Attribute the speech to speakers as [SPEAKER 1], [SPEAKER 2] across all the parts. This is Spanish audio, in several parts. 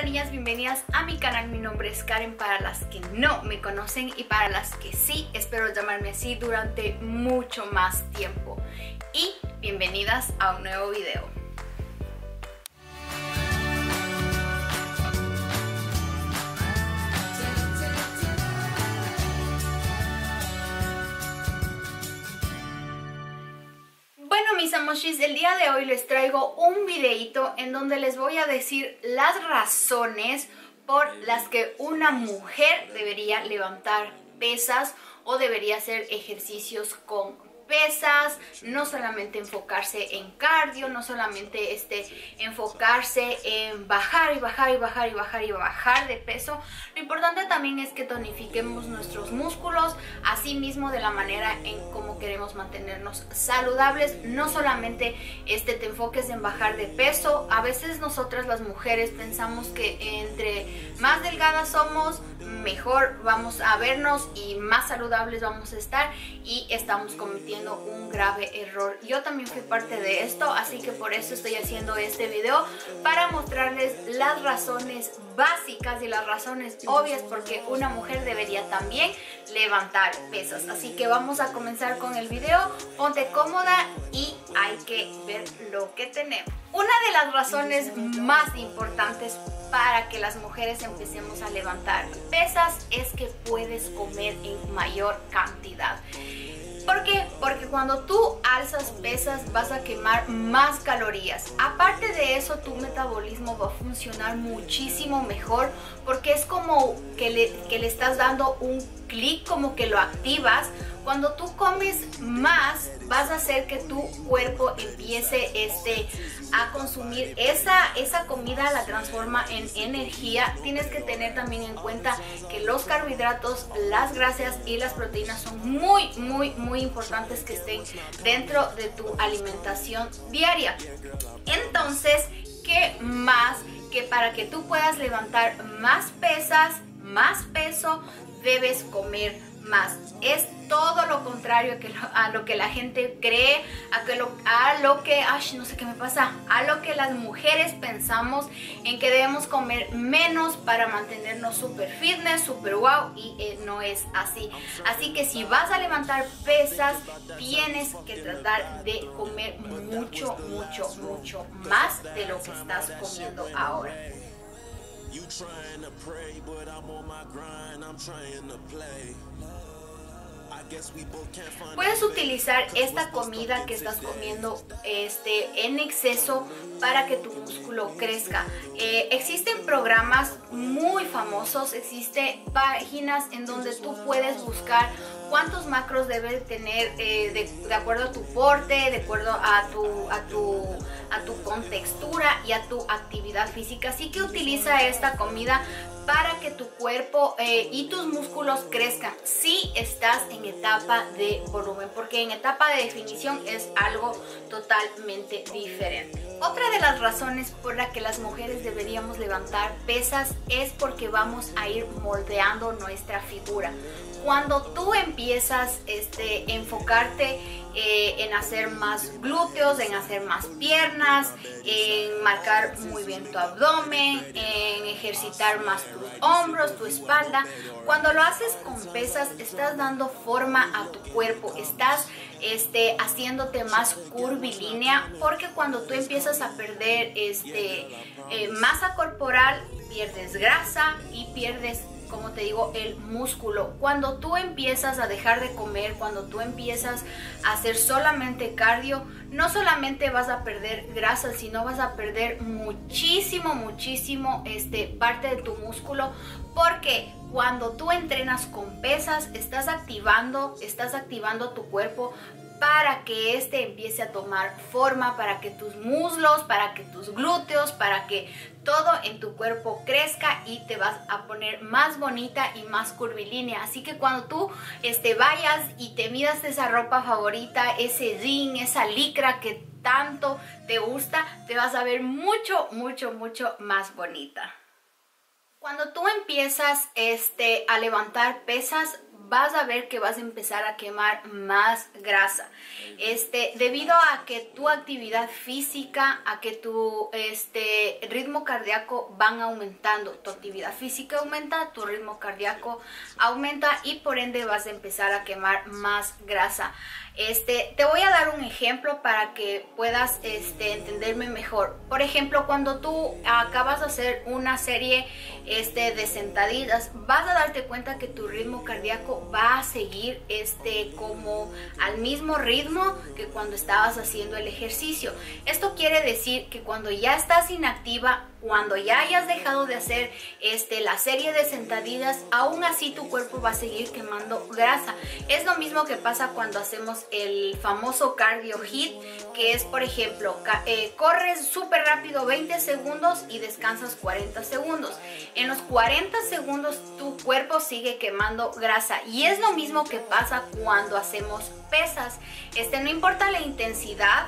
[SPEAKER 1] niñas, bienvenidas a mi canal. Mi nombre es Karen, para las que no me conocen y para las que sí, espero llamarme así durante mucho más tiempo. Y bienvenidas a un nuevo video. Bueno, mis amoshis, el día de hoy les traigo un videito en donde les voy a decir las razones por las que una mujer debería levantar pesas o debería hacer ejercicios con pesas, no solamente enfocarse en cardio, no solamente enfocarse en bajar y bajar y bajar y bajar y bajar de peso. Lo importante también es que tonifiquemos nuestros músculos, así mismo de la manera en cómo queremos mantenernos saludables. No solamente te enfoques en bajar de peso. A veces nosotras las mujeres pensamos que entre más delgadas somos, mejor vamos a vernos y más saludables vamos a estar, y estamos cometiendo un grave error. Yo también fui parte de esto, así que por eso estoy haciendo este video, para mostrarles las razones básicas y las razones obvias porque una mujer debería también levantar pesas. Así que vamos a comenzar con el video. Ponte cómoda y hay que ver lo que tenemos. Una de las razones más importantes para que las mujeres empecemos a levantar pesas es que puedes comer en mayor cantidad. ¿Por qué? Porque cuando tú alzas pesas vas a quemar más calorías. Aparte de eso, tu metabolismo va a funcionar muchísimo mejor, porque es como que le estás dando un clic, como que lo activas. Cuando tú comes más, vas a hacer que tu cuerpo empiece a consumir esa comida, la transforma en energía. Tienes que tener también en cuenta que los carbohidratos, las grasas y las proteínas son muy importantes que estén dentro de tu alimentación diaria. Entonces, ¿qué más que para que tú puedas levantar más pesas, más peso, debes comer más? Es todo lo contrario a lo que la gente cree, a lo que no sé qué me pasa, a lo que las mujeres pensamos, en que debemos comer menos para mantenernos super fitness, super wow, y no es así. Así que si vas a levantar pesas, tienes que tratar de comer mucho más de lo que estás comiendo ahora. Puedes utilizar esta comida que estás comiendo en exceso para que tu músculo crezca. Existen programas muy famosos, existen páginas en donde tú puedes buscar cuántos macros debes tener de acuerdo a tu porte, de acuerdo a tu contextura y a tu actividad física. Así que utiliza esta comida para que tu cuerpo y tus músculos crezcan si estás en etapa de volumen, porque en etapa de definición es algo totalmente diferente. Otra de las razones por la que las mujeres deberíamos levantar pesas es porque vamos a ir moldeando nuestra figura. Cuando tú empiezas a enfocarte en hacer más glúteos, en hacer más piernas, en marcar muy bien tu abdomen, en ejercitar más tus hombros, tu espalda, cuando lo haces con pesas estás dando forma a tu cuerpo, estás haciéndote más curvilínea, porque cuando tú empiezas a perder masa corporal, pierdes grasa y pierdes, como te digo, el músculo. Cuando tú empiezas a dejar de comer, cuando tú empiezas a hacer solamente cardio, no solamente vas a perder grasa, sino vas a perder muchísimo parte de tu músculo, porque cuando tú entrenas con pesas estás activando tu cuerpo para que empiece a tomar forma, para que tus muslos, para que tus glúteos, para que todo en tu cuerpo crezca y te vas a poner más bonita y más curvilínea. Así que cuando tú vayas y te midas esa ropa favorita, ese jean, esa licra que tanto te gusta, te vas a ver mucho más bonita. Cuando tú empiezas a levantar pesas, vas a ver que vas a empezar a quemar más grasa. Debido a que tu actividad física, a que tu ritmo cardíaco van aumentando. Tu actividad física aumenta, tu ritmo cardíaco aumenta y por ende vas a empezar a quemar más grasa. Te voy a dar un ejemplo para que puedas entenderme mejor. Por ejemplo, cuando tú acabas de hacer una serie de sentadillas, vas a darte cuenta que tu ritmo cardíaco va a seguir como al mismo ritmo que cuando estabas haciendo el ejercicio. Esto quiere decir que cuando ya estás inactiva, cuando ya hayas dejado de hacer la serie de sentadillas, aún así tu cuerpo va a seguir quemando grasa. Es lo mismo que pasa cuando hacemos el famoso cardio hit, que es, por ejemplo, corres súper rápido 20 segundos y descansas 40 segundos. En los 40 segundos tu cuerpo sigue quemando grasa y es lo mismo que pasa cuando hacemos pesas. No importa la intensidad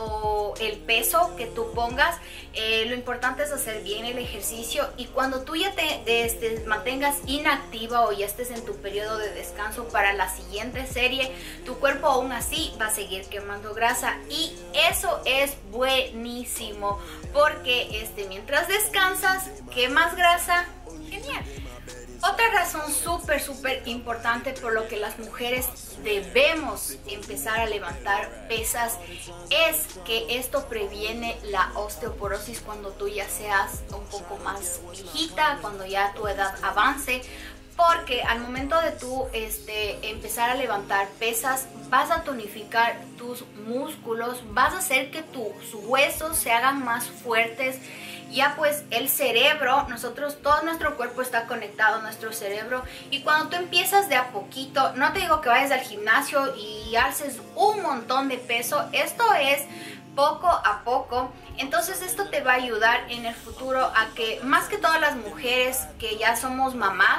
[SPEAKER 1] o el peso que tú pongas, lo importante es hacer bien el ejercicio, y cuando tú ya te mantengas inactiva o ya estés en tu periodo de descanso para la siguiente serie, tu cuerpo aún así va a seguir quemando grasa, y eso es buenísimo porque mientras descansas quemas grasa. Genial. Otra razón súper importante por lo que las mujeres debemos empezar a levantar pesas es que esto previene la osteoporosis cuando tú ya seas un poco más viejita, cuando ya tu edad avance. Porque al momento de tú empezar a levantar pesas, vas a tonificar tus músculos, vas a hacer que tus huesos se hagan más fuertes. Ya pues el cerebro, todo nuestro cuerpo está conectado a nuestro cerebro, y cuando tú empiezas de a poquito, no te digo que vayas al gimnasio y alces un montón de peso, esto es poco a poco. Entonces esto te va a ayudar en el futuro a que, más que todas las mujeres que ya somos mamás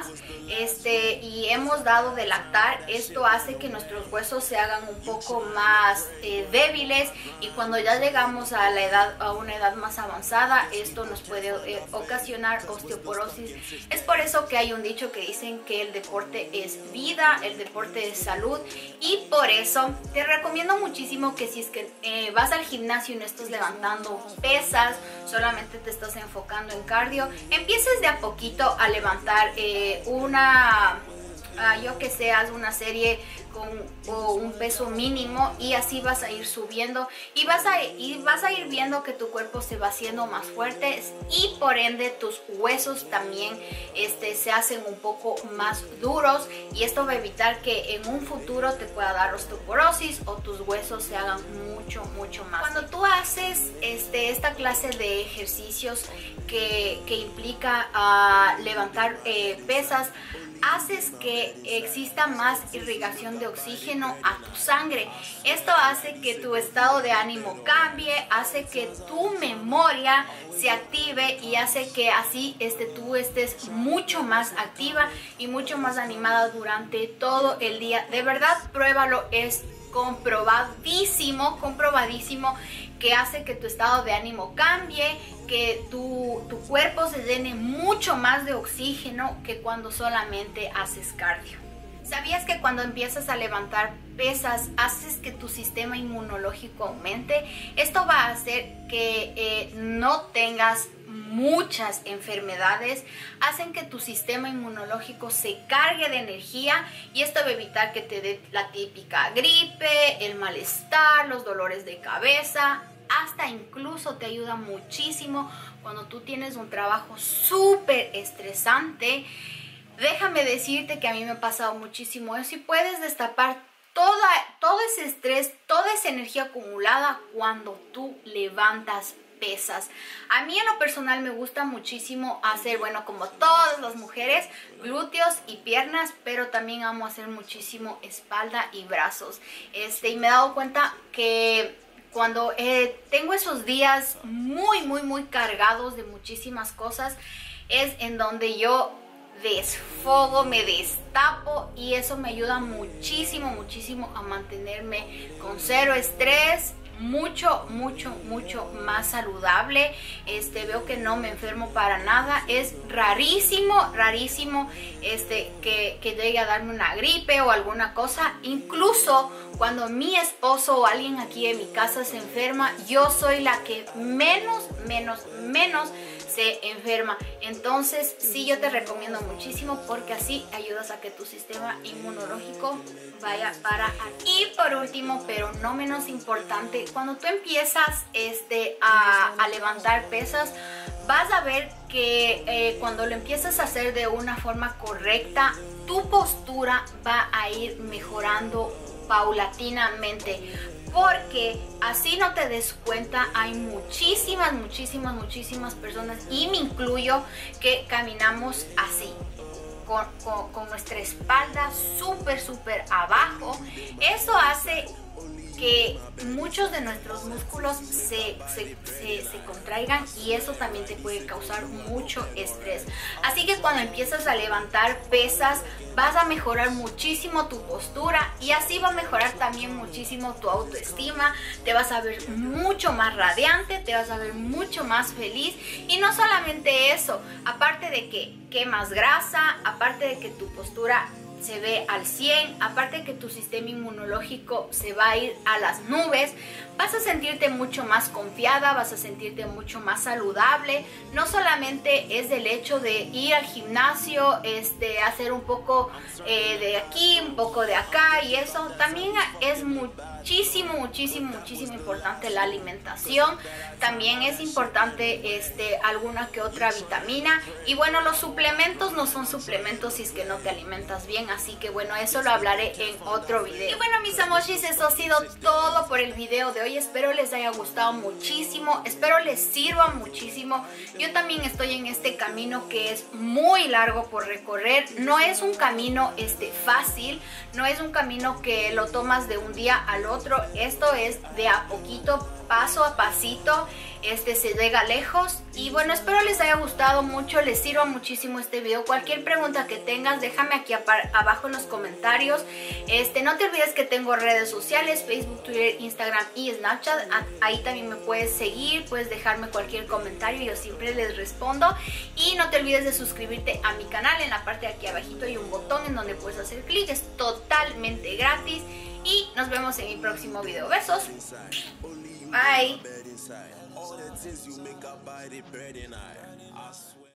[SPEAKER 1] y hemos dado de lactar, esto hace que nuestros huesos se hagan un poco más débiles, y cuando ya llegamos a una edad más avanzada, esto nos puede ocasionar osteoporosis. Es por eso que hay un dicho que dicen que el deporte es vida, el deporte es salud, y por eso te recomiendo muchísimo que si es que vas al gimnasio y no estás levantando pesas, solamente te estás enfocando en cardio, empieces de a poquito a levantar haz una serie con un peso mínimo, y así vas a ir subiendo y vas a ir viendo que tu cuerpo se va haciendo más fuerte, y por ende tus huesos también se hacen un poco más duros, y esto va a evitar que en un futuro te pueda dar osteoporosis o tus huesos se hagan mucho más. Cuando tú haces esta clase de ejercicios que implica levantar pesas, haces que exista más irrigación de oxígeno a tu sangre. Esto hace que tu estado de ánimo cambie, hace que tu memoria se active, y hace que así tú estés mucho más activa y mucho más animada durante todo el día. De verdad, pruébalo, es comprobadísimo que hace que tu estado de ánimo cambie, que tu cuerpo se llene mucho más de oxígeno que cuando solamente haces cardio. ¿Sabías que cuando empiezas a levantar pesas haces que tu sistema inmunológico aumente? Esto va a hacer que no tengas muchas enfermedades, hacen que tu sistema inmunológico se cargue de energía, y esto va a evitar que te dé la típica gripe, el malestar, los dolores de cabeza. Hasta incluso te ayuda muchísimo cuando tú tienes un trabajo súper estresante. Déjame decirte que a mí me ha pasado muchísimo eso, y puedes destapar todo ese estrés, toda esa energía acumulada cuando tú levantas pesas. A mí en lo personal me gusta muchísimo hacer, bueno, como todas las mujeres, glúteos y piernas, pero también amo hacer muchísimo espalda y brazos. Y me he dado cuenta que cuando tengo esos días muy cargados de muchísimas cosas, es en donde yo desfogo, me destapo, y eso me ayuda muchísimo a mantenerme con cero estrés, mucho más saludable. Veo que no me enfermo para nada. Es rarísimo que llegue a darme una gripe o alguna cosa. Incluso cuando mi esposo o alguien aquí en mi casa se enferma, yo soy la que menos se enferma. Entonces sí, yo te recomiendo muchísimo, porque así ayudas a que tu sistema inmunológico vaya para aquí. Y por último, pero no menos importante, cuando tú empiezas a levantar pesas, vas a ver que cuando lo empiezas a hacer de una forma correcta, tu postura va a ir mejorando paulatinamente, porque así no te des cuenta, hay muchísimas personas, y me incluyo, que caminamos así, con nuestra espalda súper abajo. Eso hace que muchos de nuestros músculos se contraigan, y eso también te puede causar mucho estrés. Así que cuando empiezas a levantar pesas, vas a mejorar muchísimo tu postura, y así va a mejorar también muchísimo tu autoestima. Te vas a ver mucho más radiante, te vas a ver mucho más feliz. Y no solamente eso, aparte de que quemas grasa, aparte de que tu postura se ve al 100, aparte de que tu sistema inmunológico se va a ir a las nubes, vas a sentirte mucho más confiada, vas a sentirte mucho más saludable. No solamente es del hecho de ir al gimnasio, hacer un poco de aquí, un poco de acá, y eso también es muchísimo importante la alimentación. También es importante alguna que otra vitamina, y bueno, los suplementos no son suplementos si es que no te alimentas bien. Así que bueno, eso lo hablaré en otro video. Y bueno, mis amoshis, eso ha sido todo por el video de hoy. Espero les haya gustado muchísimo, espero les sirva muchísimo. Yo también estoy en este camino que es muy largo por recorrer. No es un camino fácil, no es un camino que lo tomas de un día al otro. Esto es de a poquito, paso a pasito, se llega lejos. Y bueno, espero les haya gustado mucho, les sirva muchísimo este video. Cualquier pregunta que tengas, déjame aquí abajo en los comentarios. No te olvides que tengo redes sociales: Facebook, Twitter, Instagram y Snapchat. Ahí también me puedes seguir, puedes dejarme cualquier comentario, yo siempre les respondo. Y no te olvides de suscribirte a mi canal. En la parte de aquí abajito hay un botón en donde puedes hacer clic, es totalmente gratis. Y nos vemos en mi próximo video. Besos. Bye.